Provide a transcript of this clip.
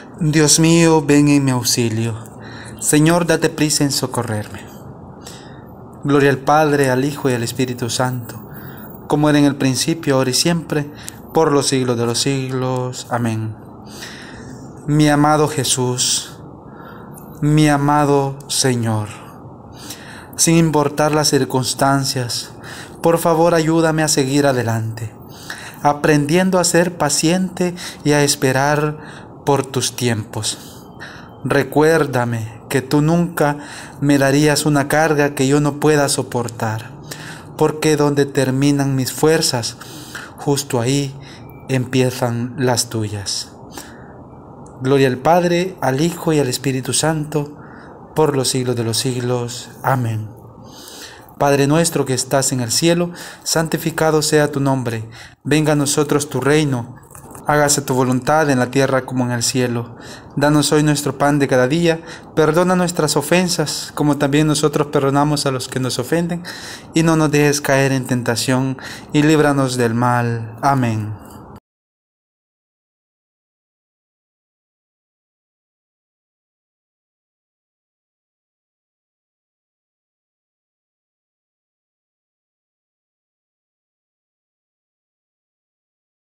Dios mío, ven en mi auxilio. Señor, date prisa en socorrerme. Gloria al Padre, al Hijo y al Espíritu Santo, como era en el principio, ahora y siempre, por los siglos de los siglos. Amén. Mi amado Jesús, mi amado Señor, sin importar las circunstancias, por favor ayúdame a seguir adelante, aprendiendo a ser paciente y a esperar por tus tiempos. Recuérdame que tú nunca me darías una carga que yo no pueda soportar, porque donde terminan mis fuerzas, justo ahí empiezan las tuyas. Gloria al Padre, al Hijo y al Espíritu Santo, por los siglos de los siglos. Amén. Padre nuestro que estás en el cielo, santificado sea tu nombre. Venga a nosotros tu reino. Hágase tu voluntad en la tierra como en el cielo. Danos hoy nuestro pan de cada día. Perdona nuestras ofensas, como también nosotros perdonamos a los que nos ofenden. Y no nos dejes caer en tentación, y líbranos del mal. Amén.